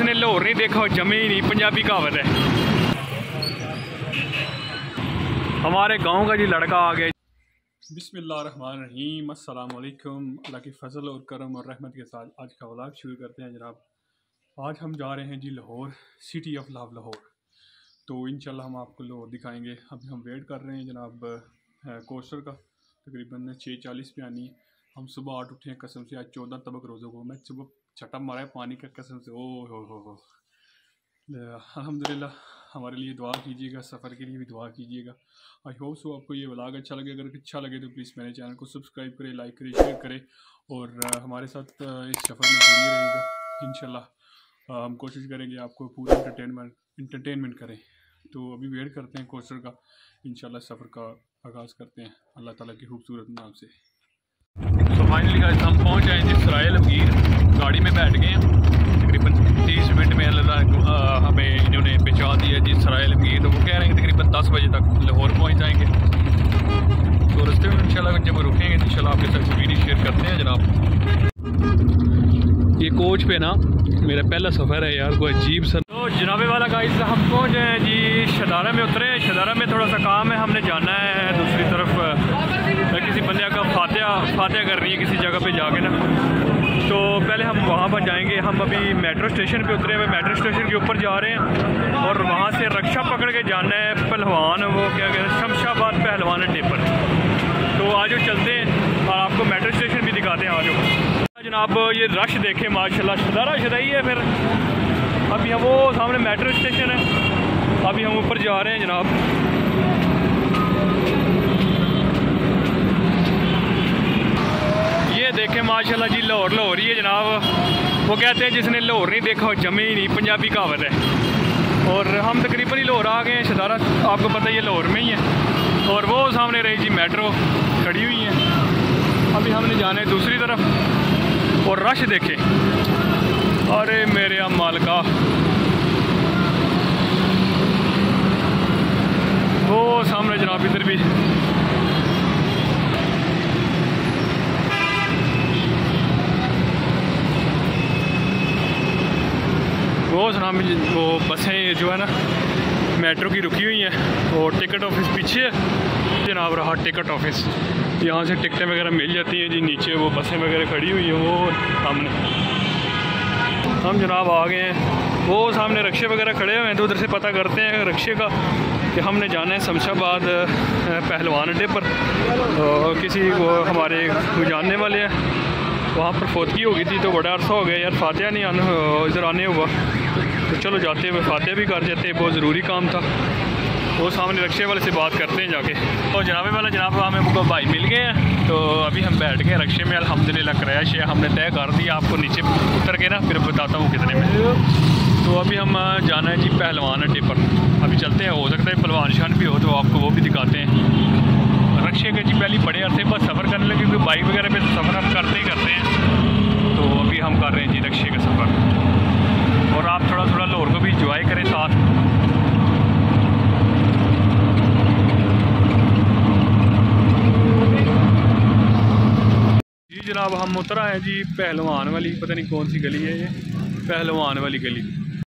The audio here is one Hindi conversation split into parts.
जिसने लाहौर नहीं देखा जमे ही नहीं, पंजाबी कहावत है। हमारे गांव का जी लड़का आ गया। बिस्मिल्लाहिर्रहमानिर्रहीम, अस्सलाम वालेकुम। अल्लाह की फ़ज़ल और करम और रहमत के साथ आज का व्लॉग शुरू करते हैं जनाब। आज हम जा रहे हैं जी Lahore, city of love Lahore. तो इंशाल्लाह हम आपको लाहौर दिखाएंगे। अभी हम वेट कर रहे हैं जनाब कोस्टर का, तकरीबन 6:40 पे आनी है। हम सुबह 8 उठे हैं कसम से, आज 14 तबक रोज़ों को मैं सुबह छटा मारा है पानी का कसम से। ओ हो अल्हम्दुलिल्लाह। हमारे लिए दुआ कीजिएगा, सफ़र के लिए भी दुआ कीजिएगा। आई होप सो आपको ये व्लॉग अच्छा लगे। अगर अच्छा लगे तो प्लीज़ मेरे चैनल को सब्सक्राइब करें, लाइक करें, शेयर करें और हमारे साथ इस सफ़र में जुड़े रहेगा। इंशाल्लाह हम कोशिश करेंगे आपको पूरा इंटरटेनमेंट करें। तो अभी वेट करते हैं कोस्टर का, इंशाल्लाह सफ़र का आगाज़ करते हैं अल्लाह ताला की खूबसूरत नाम से। तो फाइनली हम पहुँच आए जी सराय आलमगीर। गाड़ी में बैठ गए हैं, तकरीबन 30 मिनट में हमें इन्होंने पहुँचा दिया जी सराय आलमगीर। तो वो कह रहे हैं तकरीबन 10 बजे तक लाहौर पहुँच जाएंगे। तो रास्ते में इंशाल्लाह जब रुकेंगे इंशाल्लाह आपके साथ वीडियो शेयर करते हैं जनाब। ये कोच पे ना मेरा पहला सफ़र है यार, कोई अजीब सा। तो जनाबे वाला गाइस हम पहुँच गए हैं जी शदारा में, उतरे हैं। शदारा में थोड़ा सा काम है, हमने जाना है दूसरी तरफ किसी बंदे का फातिहा करनी है किसी जगह पे जाके ना। तो पहले हम वहाँ पर जाएंगे। हम अभी मेट्रो स्टेशन पे उतरे हुए, मेट्रो स्टेशन के ऊपर जा रहे हैं और वहाँ से रक्षा पकड़ के जाना है पहलवान, वो क्या कहते हैं, शमशाबाद पहलवान अड्डे पर। तो आज चलते हैं और आपको मेट्रो स्टेशन भी दिखाते हैं। आज जनाब ये रश देखे माशाल्लाह, शदारा शदाई है। फिर अभी हम वो सामने मेट्रो स्टेशन है, अभी हम ऊपर जा रहे हैं जनाब। ये देखें माशाल्लाह जी लाहौर लाहौर ही है जनाब। वो कहते हैं जिसने लाहौर नहीं देखा जमे ही नहीं, पंजाबी कहावत है। और हम तकरीबन ही लाहौर आ गए हैं। शदारा आपको पता ही है लाहौर में ही है। और वो सामने रही जी मेट्रो खड़ी हुई है। अभी हमने जाना है दूसरी तरफ। और रश देखें, अरे मेरे मालिका, वो सामने जनाब इधर भी। वो जनाब वो बसें जो है ना मेट्रो की रुकी हुई हैं। और टिकट ऑफिस पीछे है जनाब, रहा टिकट ऑफिस। यहाँ से टिकटें वगैरह मिल जाती हैं जी। नीचे वो बसें वगैरह खड़ी हुई हैं वो सामने। हम जनाब आ गए हैं, वो सामने रक्शे वगैरह खड़े हुए हैं। तो उधर से पता करते हैं रक्शे का कि हमने जाना है शमशाबाद पहलवान अड्डे पर। किसी वो हमारे जानने वाले हैं, वहाँ पर फौतगी हो गई थी तो बड़ा अरसा हो गया यार, फातिहा नहीं इधर आने हुआ। तो चलो जाते हुए फातिहा भी कर जाते, बहुत ज़रूरी काम था। वो सामने रक्शे वाले से बात करते हैं जाके। तो जनाबे वाला जनाब हमें हमको भाई मिल गए हैं। तो अभी हम बैठ गए रक्शे में, अल्हम्दुलिल्लाह किराया शेयर हमने तय कर दिया। आपको नीचे उतर के ना फिर बताता हूँ कितने में। तो अभी हम जाना है जी पहलवान अड्डे पर। अभी चलते हैं, हो सकता है पहलवान शान भी हो तो आपको वो भी दिखाते हैं। रक्शे के जी पहले बड़े अरसे पर सफ़र करने लगे, क्योंकि बाइक वगैरह पे सफ़र हम करते ही करते हैं। तो अभी हम कर रहे हैं जी रक्शे का सफ़र। और आप थोड़ा थोड़ा लाहौर को भी इंजॉय करें साथ। जी जनाब हम उतरा है जी पहलवान वाली, पता नहीं कौन सी गली है ये, पहलवान वाली गली।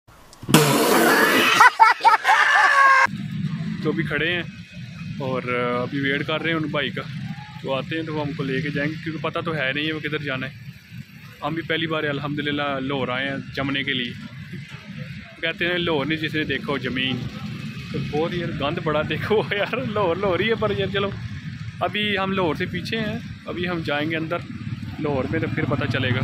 तो अभी खड़े हैं और अभी वेट कर रहे हैं उन भाई का। तो आते हैं तो वो हमको लेके जाएंगे, क्योंकि पता तो है नहीं है वो किधर जाना है। हम भी पहली बार अल्हम्दुलिल्लाह लाहौर आए हैं जमने के लिए। कहते हैं लाहौर नहीं जिसने देखो ज़मीन। तो बहुत यार गंद बड़ा देखो यार, लाहौर लाहौर ही है। पर यार चलो अभी हम लाहौर से पीछे हैं, अभी हम जाएंगे अंदर लाहौर में तो फिर पता चलेगा।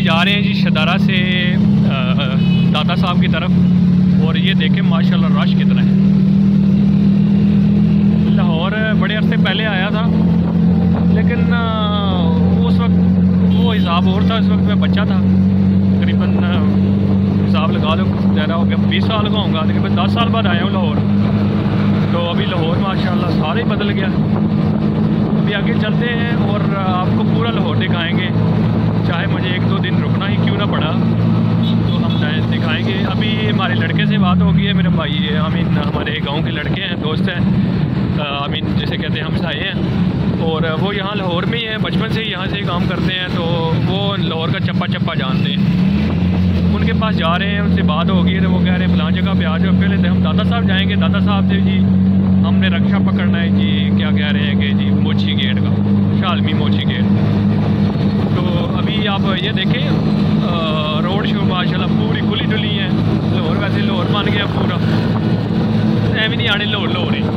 जा रहे हैं जी शदारा से दाता साहब की तरफ। और ये देखें माशाल्लाह रश कितना है। लाहौर बड़े अरसे पहले आया था, लेकिन उस वक्त वो हिसाब और था। उस वक्त मैं बच्चा था, तकरीबन हिसाब लगा लो ज़्यादा हो गया 20 साल का होगा। तकरीबन 10 साल बाद आया हूँ लाहौर। तो अभी लाहौर माशाल्लाह सारा ही बदल गया। अभी आगे चलते हैं और आपको पूरा लाहौर दिखाएंगे, चाहे मुझे 1-2 दिन रुकना ही क्यों ना पड़ा, तो हम दिखाएंगे। अभी हमारे लड़के से बात हो गई है, मेरे भाई है अमीन, हमारे गांव के लड़के हैं, दोस्त हैं अमीन जैसे कहते हैं, हम साए हैं। और वो यहाँ लाहौर में ही है, बचपन से ही यहाँ से ही काम करते हैं, तो वो लाहौर का चप्पा चप्पा जानते हैं। उनके पास जा रहे हैं, उनसे बात हो गई है, तो वो कह रहे हैं फलां जगह पे आ जाओ। पहले हम दाता साहब जाएंगे। दाता साहब से जी हमने रक्षा पकड़ना है जी, क्या कह रहे हैं कि जी मोची गेट का, शालमी मोची गेट। तो अभी आप ये देखें रोड शो माशाल्लाह पूरी खुली डुली है। लाहौर वैसे लाहौर मान गया पूरा, ऐਵੇਂ नहीं आने लाहौर ही।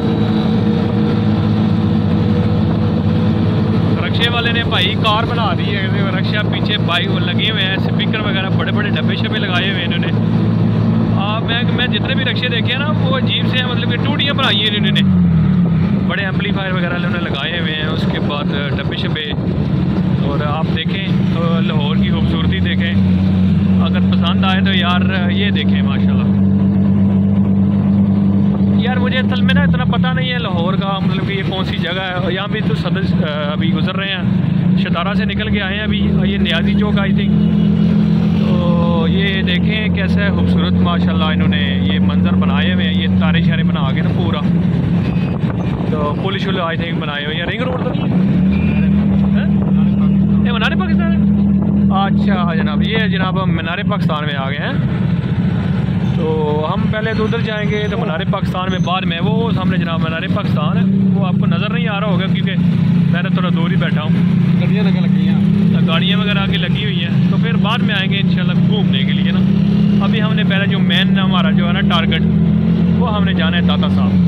रक्षा वाले ने भाई कार बना दी है, रक्षा पीछे बाइक लगे हुए हैं, स्पीकर वगैरह बड़े बड़े डब्बे शब्बे लगाए हुए हैं इन्होंने। मैं जितने भी रक्षे देखे हैं ना वो अजीब से हैं, मतलब कि टूटियाँ बनाई हैं इन्होंने, बड़े एम्पलीफायर वगैरह इन्होंने लगाए हुए हैं। उसके बाद डब्बे शब्बे। और आप देखें तो लाहौर की खूबसूरती देखें, अगर पसंद आए तो यार ये देखें माशाल्लाह। यार मुझे असल में ना इतना पता नहीं है लाहौर का, मतलब कि ये कौन सी जगह है। यहाँ भी तो सदर अभी गुजर रहे हैं, शदारा से निकल के आए हैं अभी, ये न्याजी चौक आई थिंक। तो ये देखें कैसा है खूबसूरत माशाल्लाह, इन्होंने ये मंजर बनाए हुए हैं, ये तारे शारे बना के ना पूरा। तो पुल शुल आई थिंक बनाए हुए हैं। रिंग रोड तो नहीं है, ये मीनार पाकिस्तान है। अच्छा जनाब, ये जनाब हम मीनार पाकिस्तान में आ गए हैं। तो हम पहले तो उधर जाएंगे, तो मीनार पाकिस्तान में बाद में, वो सामने जनाब मीनार पाकिस्तान है, वो आपको नज़र नहीं आ रहा होगा क्योंकि मैंने थोड़ा दूर ही बैठा हूँ। गाड़ियाँ लगी हैं, गाड़ियाँ वगैरह आगे लगी हुई हैं, तो फिर बाद में आएंगे इंशाल्लाह घूमने के लिए ना। अभी हमने पहले जो मेन हमारा जो है ना टारगेट, वो हमने जाना है दाता साहब।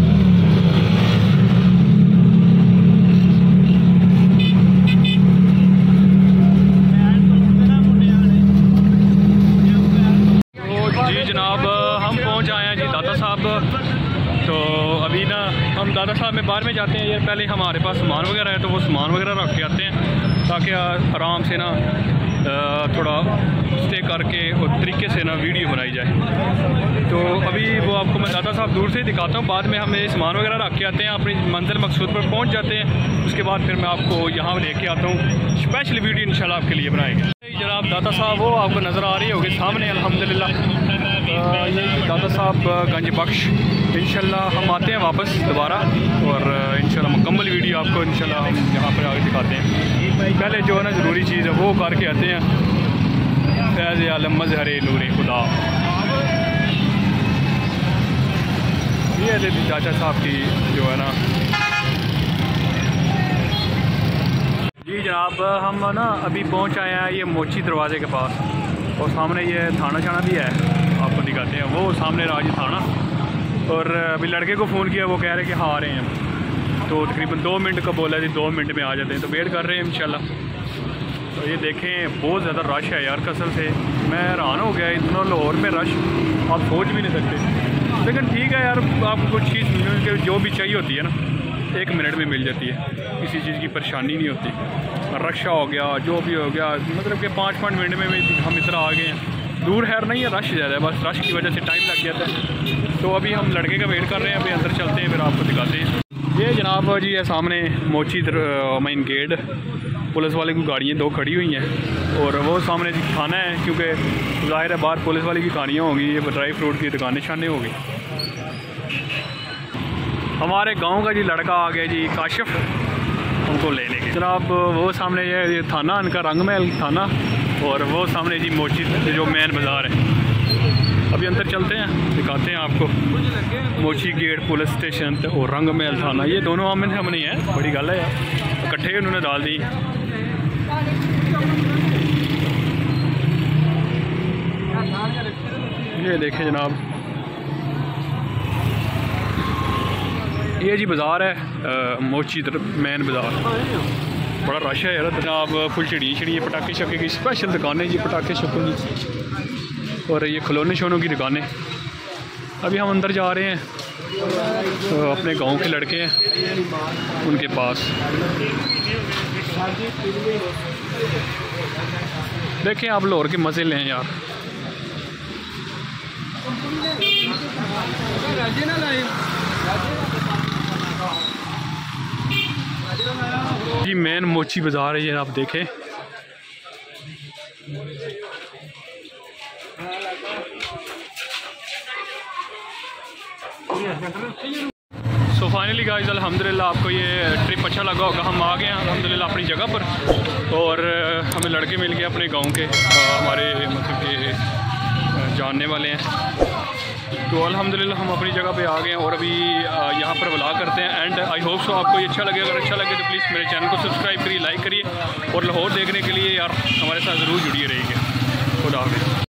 जी जनाब हम पहुंच आए हैं जी दाता साहब। तो अभी ना हम दाता साहब में बाहर में जाते हैं। यार पहले हमारे पास सामान वगैरह है, तो वो सामान वगैरह रख के आते हैं ताकि आराम से ना थोड़ा स्टे करके और तरीके से ना वीडियो बनाई जाए। तो अभी वो आपको मैं दाता साहब दूर से ही दिखाता हूँ, बाद में हम ये सामान वगैरह रख के आते हैं, अपनी मंजिल मकसूद पर पहुँच जाते हैं। उसके बाद फिर मैं आपको यहाँ लेके आता हूँ, स्पेशल वीडियो इंशाल्लाह आपके लिए बनाएंगे। जनाब दाता साहब वो आपको नज़र आ रही होगी सामने अल्हम्दुलिल्लाह। ये दाता साहब गंज बख्श। इंशाल्लाह हम आते हैं वापस दोबारा और इंशाल्लाह मुकम्मल वीडियो आपको इंशाल्लाह हम यहाँ पर आगे दिखाते हैं। पहले जो है ना ज़रूरी चीज़ है वो करके आते हैं। फैज़ आलम मज़हर नूर खुदा, ये चाचा साहब की जो है ना। जी जनाब हम ना अभी पहुंच आए हैं ये मोची दरवाज़े के पास, और सामने ये थाना शाना भी है, आपको दिखाते हैं। वो सामने राज थाना। और अभी लड़के को फ़ोन किया, वो कह रहे हैं कि हाँ आ रहे हैं। तो तकरीबन 2 मिनट का बोला जी, 2 मिनट में आ जाते हैं, तो वेट कर रहे हैं इंशाल्लाह। तो ये देखें बहुत ज़्यादा रश है यार, कसम से मैं हैरान हो गया, इतना लाहौर में रश आप सोच भी नहीं सकते। लेकिन ठीक है यार, आपको कुछ चीज़ जो भी चाहिए होती है ना 1 मिनट में मिल जाती है, किसी चीज़ की परेशानी नहीं होती। रक्षा हो गया, जो भी हो गया, मतलब कि 5-5 मिनट में हम इतना आ गए हैं। दूर है नहीं है, रश ज़्यादा है, बस रश की वजह से टाइम लग गया था। तो अभी हम लड़के का वेट कर रहे हैं, अभी अंदर चलते हैं, फिर आपको दिखाते हैं। ये जनाब जी है सामने मोची मेन गेट, पुलिस वाले की गाड़ियाँ 2 खड़ी हुई हैं, और वो सामने जी थाना है, क्योंकि ज़ाहिर है बाहर पुलिस वाले की गाड़ियाँ होंगी, ये ड्राई फ्रूट की दुकानें शाने होगी। हमारे गांव का जी लड़का आ गया जी काशिफ, उनको लेने के। जनाब वो सामने ये थाना, इनका रंगमहल थाना, और वो सामने जी मोची जो मेन बाज़ार है। अभी अंदर चलते हैं, दिखाते हैं आपको मोची गेट पुलिस स्टेशन और रंगमहल थाना, ये दोनों आमने सामने ही है। बड़ी गल है यार, इकट्ठे उन्होंने डाल दी। ये देखें जनाब, ये जी बाज़ार है मोची मेन बाज़ार। बड़ा रश है यार जनाब। फुल चिड़ी पटाखे शक्के की स्पेशल दुकानें जी, पटाखे शक्कों की, और ये खिलौने शोनों की दुकानें। अभी हम अंदर जा रहे हैं, तो अपने गांव के लड़के हैं उनके पास। देखें आप लाहौर के मज़े लें यार। जी मेन मोची बाज़ार है ये, आप देखें। सो फाइनली गाइस अल्हम्दुलिल्लाह आपको ये ट्रिप अच्छा लगा होगा। हम आ गए हैं अल्हम्दुलिल्लाह अपनी जगह पर, और हमें लड़के मिल गए अपने गांव के, हमारे मतलब कि जानने वाले हैं। तो अल्हम्दुलिल्लाह हम अपनी जगह पे आ गए हैं और अभी यहाँ पर व्लॉग करते हैं एंड आई होप सो आपको ये अच्छा लगे। अगर अच्छा लगे तो प्लीज़ मेरे चैनल को सब्सक्राइब करिए, लाइक करिए, और लाहौर देखने के लिए यार हमारे साथ ज़रूर जुड़िए रहिए। खुदा हाफ़िज़।